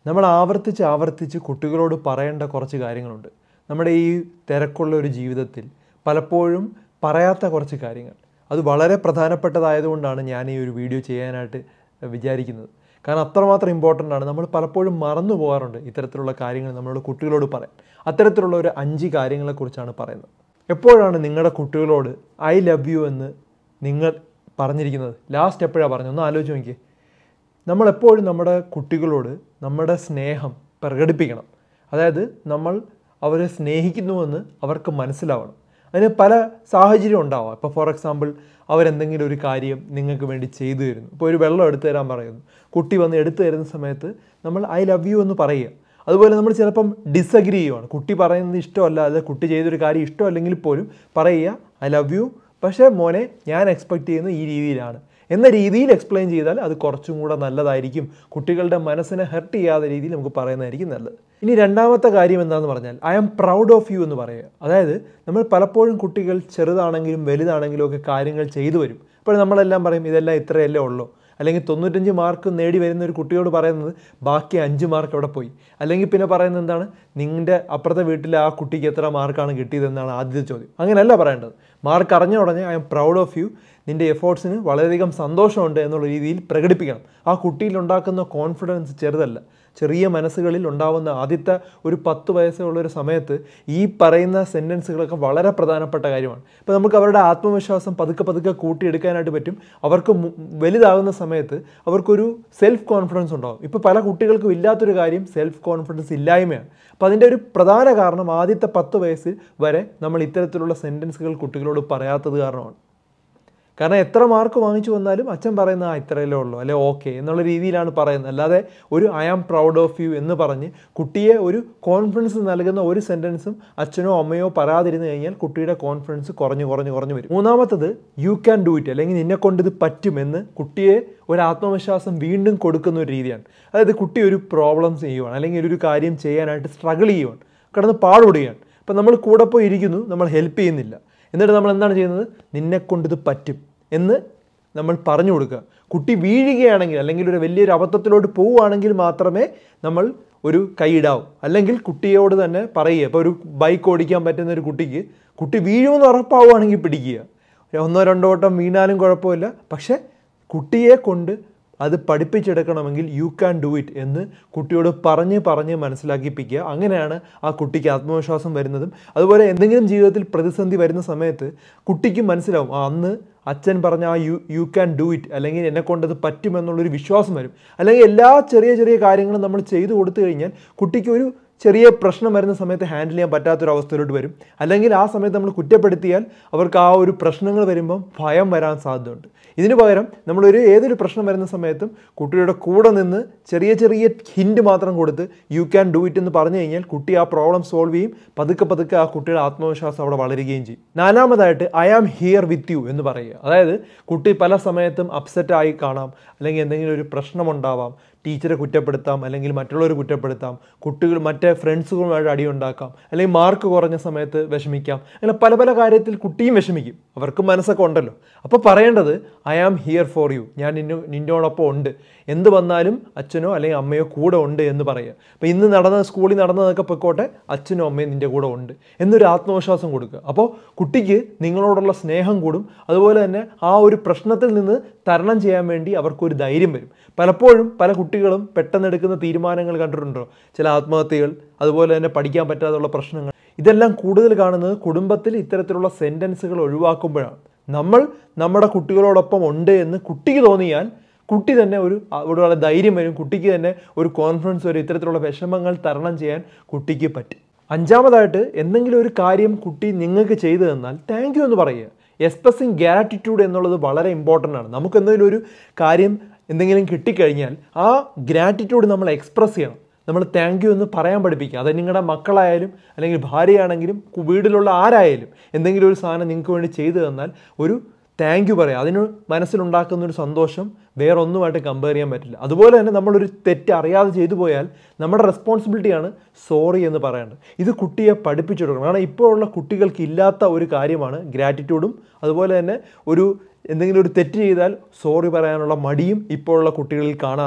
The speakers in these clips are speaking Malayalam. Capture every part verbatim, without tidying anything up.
നമ്മൾ ആവർത്തിച്ച് ആവർത്തിച്ച് കുട്ടികളോട് പറയേണ്ട കുറച്ച് കാര്യങ്ങളുണ്ട്. നമ്മുടെ ഈ തിരക്കുള്ള ഒരു ജീവിതത്തിൽ പലപ്പോഴും പറയാത്ത കുറച്ച് കാര്യങ്ങൾ. അത് വളരെ പ്രധാനപ്പെട്ടതായതുകൊണ്ടാണ് ഞാൻ ഈ ഒരു വീഡിയോ ചെയ്യാനായിട്ട് വിചാരിക്കുന്നത്. കാരണം അത്രമാത്രം ഇമ്പോർട്ടൻ്റ് ആണ്. നമ്മൾ പലപ്പോഴും മറന്നു പോകാറുണ്ട് ഇത്തരത്തിലുള്ള കാര്യങ്ങൾ നമ്മളോട് കുട്ടികളോട് പറയാൻ. അത്തരത്തിലുള്ള ഒരു അഞ്ച് കാര്യങ്ങളെക്കുറിച്ചാണ് പറയുന്നത്. എപ്പോഴാണ് നിങ്ങളുടെ കുട്ടികളോട് ഐ ലവ് യു എന്ന് നിങ്ങൾ പറഞ്ഞിരിക്കുന്നത്? ലാസ്റ്റ് എപ്പോഴാണ് പറഞ്ഞത്? ഒന്ന് ആലോചിച്ച് നോക്കിയേ. നമ്മളെപ്പോഴും നമ്മുടെ കുട്ടികളോട് നമ്മുടെ സ്നേഹം പ്രകടിപ്പിക്കണം. അതായത് നമ്മൾ അവരെ സ്നേഹിക്കുന്നുവെന്ന് അവർക്ക് മനസ്സിലാവണം. അതിന് പല സാഹചര്യം ഉണ്ടാവാം. ഇപ്പോൾ ഫോർ എക്സാമ്പിൾ അവരെന്തെങ്കിലും ഒരു കാര്യം നിങ്ങൾക്ക് വേണ്ടി ചെയ്തു തരുന്നു. ഇപ്പോൾ ഒരു വെള്ളം എടുത്തു തരാൻ പറയുന്നു. കുട്ടി വന്ന് എടുത്തു തരുന്ന സമയത്ത് നമ്മൾ ഐ ലവ് യു എന്ന് പറയുക. അതുപോലെ നമ്മൾ ചിലപ്പം ഡിസഗ്രി ചെയ്യുവാണ്. കുട്ടി പറയുന്നത് ഇഷ്ടമല്ല, അത് കുട്ടി ചെയ്തൊരു കാര്യം ഇഷ്ടമല്ലെങ്കിൽ പോലും പറയുക ഐ ലവ് യു, പക്ഷേ മോനെ ഞാൻ എക്സ്പെക്റ്റ് ചെയ്യുന്നത് ഈ രീതിയിലാണ് എന്ന രീതിയിൽ എക്സ്പ്ലെയിൻ ചെയ്താൽ അത് കുറച്ചും കൂടെ നല്ലതായിരിക്കും. കുട്ടികളുടെ മനസ്സിനെ ഹെർട്ട് ചെയ്യാത്ത രീതിയിൽ നമുക്ക് പറയുന്നതായിരിക്കും നല്ലത്. ഇനി രണ്ടാമത്തെ കാര്യം എന്താണെന്ന് പറഞ്ഞാൽ I am proud of you എന്ന് പറയുക. അതായത് നമ്മൾ പലപ്പോഴും കുട്ടികൾ ചെറുതാണെങ്കിലും വലുതാണെങ്കിലും ഒക്കെ കാര്യങ്ങൾ ചെയ്തു വരും. അപ്പോൾ നമ്മളെല്ലാം പറയും ഇതെല്ലാം ഇത്രയല്ലേ ഉള്ളൂ, അല്ലെങ്കിൽ തൊണ്ണൂറ്റഞ്ച് മാർക്ക് നേടി വരുന്ന ഒരു കുട്ടിയോട് പറയുന്നത് ബാക്കി അഞ്ച് മാർക്ക് എവിടെ പോയി, അല്ലെങ്കിൽ പിന്നെ പറയുന്നത് എന്താണ് നിങ്ങളുടെ അപ്പുറത്തെ വീട്ടിലെ ആ കുട്ടിക്ക് എത്ര മാർക്കാണ് കിട്ടിയതെന്നാണ് ആദ്യത്തെ ചോദ്യം. അങ്ങനെയല്ല പറയേണ്ടത്. മാർക്ക് അറിഞ്ഞ ഉടനെ I am proud of you, നിൻ്റെ എഫേർട്സിന് വളരെയധികം സന്തോഷമുണ്ട് എന്നുള്ള രീതിയിൽ പ്രകടിപ്പിക്കണം. ആ കുട്ടിയിൽ ഉണ്ടാക്കുന്ന കോൺഫിഡൻസ് ചെറുതല്ല. ചെറിയ മനസ്സുകളിൽ ഉണ്ടാവുന്ന ആദ്യത്തെ ഒരു പത്ത് വയസ്സുള്ളൊരു സമയത്ത് ഈ പറയുന്ന സെൻറ്റൻസുകളൊക്കെ വളരെ പ്രധാനപ്പെട്ട കാര്യമാണ്. ഇപ്പോൾ നമുക്ക് അവരുടെ ആത്മവിശ്വാസം പതുക്കെ പതുക്കെ കൂട്ടിയെടുക്കാനായിട്ട് പറ്റും. അവർക്ക് വലുതാകുന്ന സമയത്ത് അവർക്കൊരു സെൽഫ് കോൺഫിഡൻസ് ഉണ്ടാകും. ഇപ്പോൾ പല കുട്ടികൾക്കും ഇല്ലാത്തൊരു കാര്യം സെൽഫ് കോൺഫിഡൻസ് ഇല്ലായ്മയാണ്. അപ്പോൾ അതിൻ്റെ ഒരു പ്രധാന കാരണം ആദ്യത്തെ പത്ത് വയസ്സിൽ വരെ നമ്മൾ ഇത്തരത്തിലുള്ള സെൻറ്റൻസുകൾ കുട്ടികളോട് പറയാത്തത് കാരണമാണ്. കാരണം എത്ര മാർക്ക് വാങ്ങിച്ചു വന്നാലും അച്ഛൻ പറയുന്ന ആ ഇത്രയല്ലേ ഉള്ളൂ, അല്ലെ ഓക്കെ എന്നുള്ള രീതിയിലാണ് പറയുന്നത്. അല്ലാതെ ഒരു I am proud of you എന്ന് പറഞ്ഞ് കുട്ടിയെ ഒരു കോൺഫിഡൻസ് നൽകുന്ന ഒരു സെൻറ്റൻസും അച്ഛനോ അമ്മയോ പറയാതിരുന്നു കഴിഞ്ഞാൽ കുട്ടിയുടെ കോൺഫിഡൻസ് കുറഞ്ഞു കുറഞ്ഞു കുറഞ്ഞു വരും. മൂന്നാമത്തത് യു ക്യാൻ ഡു ഇറ്റ്, അല്ലെങ്കിൽ നിന്നെ കൊണ്ട് ഇത് പറ്റുമെന്ന് കുട്ടിയെ ഒരു ആത്മവിശ്വാസം വീണ്ടും കൊടുക്കുന്ന ഒരു രീതിയാണ്. അതായത് കുട്ടി ഒരു പ്രോബ്ലംസ് ചെയ്യുവാണ്, അല്ലെങ്കിൽ ഒരു കാര്യം ചെയ്യാനായിട്ട് സ്ട്രഗിൾ ചെയ്യുവാണ്, കിടന്ന് പാടുപെടുകയാണ്. അപ്പം നമ്മൾ കൂടെ പോയി ഇരിക്കുന്നു, നമ്മൾ ഹെൽപ്പ് ചെയ്യുന്നില്ല. എന്നിട്ട് നമ്മൾ എന്താണ് ചെയ്യുന്നത്? നിന്നെ കൊണ്ടിത് പറ്റും എന്ന് നമ്മൾ പറഞ്ഞു കൊടുക്കുക. കുട്ടി വീഴുകയാണെങ്കിൽ അല്ലെങ്കിൽ ഒരു വലിയൊരു അബദ്ധത്തിലോട്ട് പോവുകയാണെങ്കിൽ മാത്രമേ നമ്മൾ ഒരു കൈയിടാവൂ. അല്ലെങ്കിൽ കുട്ടിയോട് തന്നെ പറയുക. ഇപ്പോൾ ഒരു ബൈക്ക് ഓടിക്കാൻ പറ്റുന്ന ഒരു കുട്ടിക്ക് കുട്ടി വീഴുമെന്ന് ഉറപ്പാവുകയാണെങ്കിൽ പിടിക്കുക. ഒന്നോ രണ്ടോ വട്ടം വീണാലും കുഴപ്പമില്ല, പക്ഷേ കുട്ടിയെ കൊണ്ട് അത് പഠിപ്പിച്ചെടുക്കണമെങ്കിൽ യു ക്യാൻ ഡു ഇറ്റ് എന്ന് കുട്ടിയോട് പറഞ്ഞ് പറഞ്ഞ് മനസ്സിലാക്കിപ്പിക്കുക. അങ്ങനെയാണ് ആ കുട്ടിക്ക് ആത്മവിശ്വാസം വരുന്നതും. അതുപോലെ എന്തെങ്കിലും ജീവിതത്തിൽ പ്രതിസന്ധി വരുന്ന സമയത്ത് കുട്ടിക്ക് മനസ്സിലാവും അന്ന് അച്ഛൻ പറഞ്ഞ ആ you you can do it, അല്ലെങ്കിൽ എന്നെ കൊണ്ടത് പറ്റുമെന്നുള്ളൊരു വിശ്വാസം വരും. അല്ലെങ്കിൽ എല്ലാ ചെറിയ ചെറിയ കാര്യങ്ങളും നമ്മൾ ചെയ്തു കൊടുത്തു കഴിഞ്ഞാൽ കുട്ടിക്ക് ഒരു ചെറിയ പ്രശ്നം വരുന്ന സമയത്ത് ഹാൻഡിൽ ചെയ്യാൻ പറ്റാത്തൊരവസ്ഥയിലോട്ട് വരും. അല്ലെങ്കിൽ ആ സമയത്ത് നമ്മൾ കുറ്റപ്പെടുത്തിയാൽ അവർക്ക് ആ ഒരു പ്രശ്നങ്ങൾ വരുമ്പം ഭയം വരാൻ സാധ്യതയുണ്ട്. ഇതിന് പകരം നമ്മളൊരു ഏതൊരു പ്രശ്നം വരുന്ന സമയത്തും കുട്ടിയുടെ കൂടെ നിന്ന് ചെറിയ ചെറിയ ഹിൻറ്റ് മാത്രം കൊടുത്ത് യു ക്യാൻ ഡു ഇറ്റ് എന്ന് പറഞ്ഞു കഴിഞ്ഞാൽ കുട്ടി ആ പ്രോബ്ലം സോൾവ് ചെയ്യും. പതുക്കെ പതുക്കെ ആ കുട്ടിയുടെ ആത്മവിശ്വാസം അവിടെ വളരുകയും ചെയ്യും. നാലാമതായിട്ട് I am here with you എന്ന് പറയുക. അതായത് കുട്ടി പല സമയത്തും അപ്സെറ്റായി കാണാം, അല്ലെങ്കിൽ എന്തെങ്കിലും ഒരു പ്രശ്നമുണ്ടാവാം, ടീച്ചറെ കുറ്റപ്പെടുത്താം, അല്ലെങ്കിൽ മറ്റുള്ളവർ കുറ്റപ്പെടുത്താം, കുട്ടികൾ മറ്റേ ഫ്രണ്ട്സുകളുമായിട്ട് അടിയുണ്ടാക്കാം, അല്ലെങ്കിൽ മാർക്ക് കുറഞ്ഞ സമയത്ത് വിഷമിക്കാം. അങ്ങനെ പല പല കാര്യത്തിൽ കുട്ടിയും വിഷമിക്കും. അവർക്ക് മനസ്സൊക്കെ ഉണ്ടല്ലോ. അപ്പോൾ പറയേണ്ടത് I am here for you, ഞാൻ നിന്നോ നിന്നോടൊപ്പം ഉണ്ട്, എന്ത് വന്നാലും അച്ഛനോ അല്ലെങ്കിൽ അമ്മയോ കൂടെ ഉണ്ട് എന്ന് പറയുക. അപ്പോൾ ഇന്ന് നടന്ന സ്കൂളിൽ നടന്നതൊക്കെ പൊയ്ക്കോട്ടെ, അച്ഛനോ അമ്മയും നിൻ്റെ കൂടെ ഉണ്ട് എന്നൊരു ആത്മവിശ്വാസം കൊടുക്കുക. അപ്പോൾ കുട്ടിക്ക് നിങ്ങളോടുള്ള സ്നേഹം കൂടും. അതുപോലെ തന്നെ ആ ഒരു പ്രശ്നത്തിൽ നിന്ന് തരണം ചെയ്യാൻ വേണ്ടി അവർക്കൊരു ധൈര്യം വരും. പലപ്പോഴും പല കുട്ടികളും പെട്ടെന്ന് എടുക്കുന്ന തീരുമാനങ്ങൾ കണ്ടിട്ടുണ്ടോ? ചില ആത്മഹത്യകൾ, അതുപോലെ തന്നെ പഠിക്കാൻ പറ്റാതെയുള്ള പ്രശ്നങ്ങൾ. ഇതെല്ലാം കൂടുതൽ കാണുന്നത് കുടുംബത്തിൽ ഇത്തരത്തിലുള്ള സെൻറ്റൻസുകൾ ഒഴിവാക്കുമ്പോഴാണ്. നമ്മൾ നമ്മുടെ കുട്ടികളോടൊപ്പം ഉണ്ട് എന്ന് കുട്ടിക്ക് തോന്നിയാൽ കുട്ടി തന്നെ ഒരു അവിടെ ധൈര്യം വരും, കുട്ടിക്ക് തന്നെ ഒരു കോൺഫിഡൻസ് വരും. ഇത്തരത്തിലുള്ള വിഷമങ്ങൾ തരണം ചെയ്യാൻ കുട്ടിക്ക് പറ്റും. അഞ്ചാമതായിട്ട് എന്തെങ്കിലും ഒരു കാര്യം കുട്ടി നിങ്ങൾക്ക് ചെയ്തു തന്നാൽ താങ്ക് യു എന്ന് പറയുക. എക്സ്പ്രസിങ് ഗ്രാറ്റിറ്റ്യൂഡ് എന്നുള്ളത് വളരെ ഇമ്പോർട്ടൻ്റ് ആണ്. നമുക്ക് എന്തെങ്കിലും ഒരു കാര്യം എന്തെങ്കിലും കിട്ടിക്കഴിഞ്ഞാൽ ആ ഗ്രാറ്റിറ്റ്യൂഡ് നമ്മൾ എക്സ്പ്രസ് ചെയ്യണം. നമ്മൾ താങ്ക് യു എന്ന് പറയാൻ പഠിപ്പിക്കുക. അത് നിങ്ങളുടെ മക്കളായാലും അല്ലെങ്കിൽ ഭാര്യയാണെങ്കിലും വീട്ടിലുള്ള ആരായാലും എന്തെങ്കിലും ഒരു സാധനം നിങ്ങൾക്ക് വേണ്ടി ചെയ്തു തന്നാൽ ഒരു താങ്ക് യു പറയാം. അതിന് മനസ്സിലുണ്ടാക്കുന്നൊരു സന്തോഷം വേറെ ഒന്നുമായിട്ട് കമ്പയർ ചെയ്യാൻ പറ്റില്ല. അതുപോലെ തന്നെ നമ്മളൊരു തെറ്റ് അറിയാതെ ചെയ്തു പോയാൽ നമ്മുടെ റെസ്പോൺസിബിലിറ്റിയാണ് സോറി എന്ന് പറയേണ്ടത്. ഇത് കുട്ടിയെ പഠിപ്പിച്ചു കൊടുക്കണം. കാരണം ഇപ്പോൾ ഉള്ള കുട്ടികൾക്ക് ഇല്ലാത്ത ഒരു കാര്യമാണ് ഗ്രാറ്റിറ്റ്യൂഡും അതുപോലെ തന്നെ ഒരു എന്തെങ്കിലും ഒരു തെറ്റ് ചെയ്താൽ സോറി പറയാനുള്ള മടിയും ഇപ്പോഴുള്ള കുട്ടികളിൽ കാണാറുണ്ട്.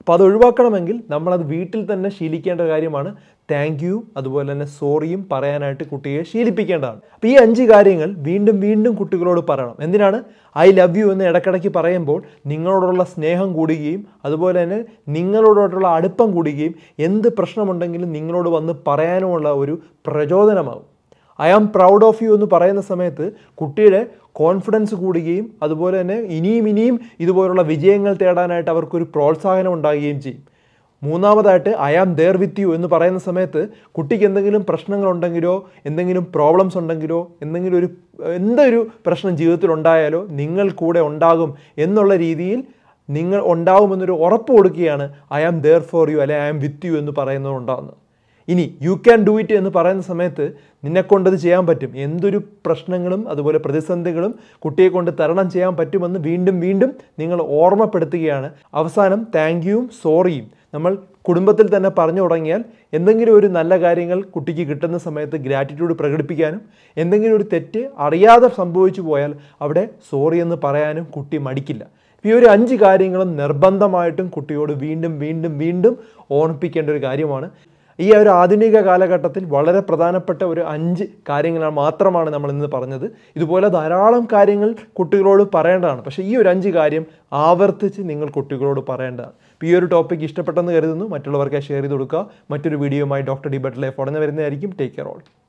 അപ്പോൾ അത് ഒഴിവാക്കണമെങ്കിൽ നമ്മളത് വീട്ടിൽ തന്നെ ശീലിക്കേണ്ട കാര്യമാണ്. താങ്ക് യു അതുപോലെ തന്നെ സോറിയും പറയാനായിട്ട് കുട്ടിയെ ശീലിപ്പിക്കേണ്ടതാണ്. അപ്പോൾ ഈ അഞ്ച് കാര്യങ്ങൾ വീണ്ടും വീണ്ടും കുട്ടികളോട് പറയണം. എന്തിനാണ്? ഐ ലവ് യു എന്ന് ഇടയ്ക്കിടയ്ക്ക് പറയുമ്പോൾ നിങ്ങളോടുള്ള സ്നേഹം കൂടുകയും അതുപോലെ തന്നെ നിങ്ങളോടുള്ള അടുപ്പം കൂടുകയും എന്ത് പ്രശ്നമുണ്ടെങ്കിലും നിങ്ങളോട് വന്ന് പറയാനുമുള്ള ഒരു പ്രചോദനമാകും. I am proud of you എന്ന് പറയുന്ന സമയത്ത് കുട്ടിയുടെ കോൺഫിഡൻസ് കൂടുകയും അതുപോലെ തന്നെ ഇനിയും ഇനിയും ഇതുപോലുള്ള വിജയങ്ങൾ തേടാനായിട്ട് അവർക്കൊരു പ്രോത്സാഹനം ഉണ്ടാകുകയും ചെയ്യും. മൂന്നാമതായിട്ട് I am there with you എന്ന് പറയുന്ന സമയത്ത് കുട്ടിക്ക് എന്തെങ്കിലും പ്രശ്നങ്ങളുണ്ടെങ്കിലോ എന്തെങ്കിലും പ്രോബ്ലംസ് ഉണ്ടെങ്കിലോ എന്തെങ്കിലും ഒരു എന്തൊരു പ്രശ്നം ജീവിതത്തിൽ ഉണ്ടായാലോ നിങ്ങൾ കൂടെ ഉണ്ടാകും എന്നുള്ള രീതിയിൽ നിങ്ങൾ ഉണ്ടാകുമെന്നൊരു ഉറപ്പ് കൊടുക്കുകയാണ് I am there for you അല്ലെ ഐ ആം വിത്ത് യു എന്ന് പറയുന്നത് ഉണ്ടാകുന്നത്. ഇനി യു ക്യാൻ ഡു ഇറ്റ് എന്ന് പറയുന്ന സമയത്ത് നിന്നെക്കൊണ്ടത് ചെയ്യാൻ പറ്റും, എന്തൊരു പ്രശ്നങ്ങളും അതുപോലെ പ്രതിസന്ധികളും കുട്ടിയെ കൊണ്ട് തരണം ചെയ്യാൻ പറ്റുമെന്ന് വീണ്ടും വീണ്ടും നിങ്ങൾ ഓർമ്മപ്പെടുത്തുകയാണ്. അവസാനം താങ്ക് യുവും സോറിയും നമ്മൾ കുടുംബത്തിൽ തന്നെ പറഞ്ഞു തുടങ്ങിയാൽ എന്തെങ്കിലും ഒരു നല്ല കാര്യങ്ങൾ കുട്ടിക്ക് കിട്ടുന്ന സമയത്ത് ഗ്രാറ്റിറ്റ്യൂഡ് പ്രകടിപ്പിക്കാനും എന്തെങ്കിലും ഒരു തെറ്റ് അറിയാതെ സംഭവിച്ചു പോയാൽ അവിടെ സോറി എന്ന് പറയാനും കുട്ടി മടിക്കില്ല. ഈ ഒരു അഞ്ച് കാര്യങ്ങളും നിർബന്ധമായിട്ടും കുട്ടിയോട് വീണ്ടും വീണ്ടും വീണ്ടും ഓർമ്മിപ്പിക്കേണ്ട ഒരു കാര്യമാണ്. ഈ ഒരു ആധുനിക കാലഘട്ടത്തിൽ വളരെ പ്രധാനപ്പെട്ട ഒരു അഞ്ച് കാര്യങ്ങൾ മാത്രമാണ് നമ്മൾ ഇന്ന് പറഞ്ഞത്. ഇതുപോലെ ധാരാളം കാര്യങ്ങൾ കുട്ടികളോട് പറയേണ്ടതാണ്. പക്ഷേ ഈ ഒരു അഞ്ച് കാര്യം ആവർത്തിച്ച് നിങ്ങൾ കുട്ടികളോട് പറയേണ്ടതാണ്. ഈ ഒരു ടോപ്പിക് ഇഷ്ടപ്പെട്ടെന്ന് കരുതുന്നു. മറ്റുള്ളവർക്ക് ഷെയർ ചെയ്ത് കൊടുക്കുക. മറ്റൊരു വീഡിയോയുമായി ഡോക്ടർ ഡി ബട്ട് ലൈഫ് ഉടനെ വരുന്നതായിരിക്കും. Take care all.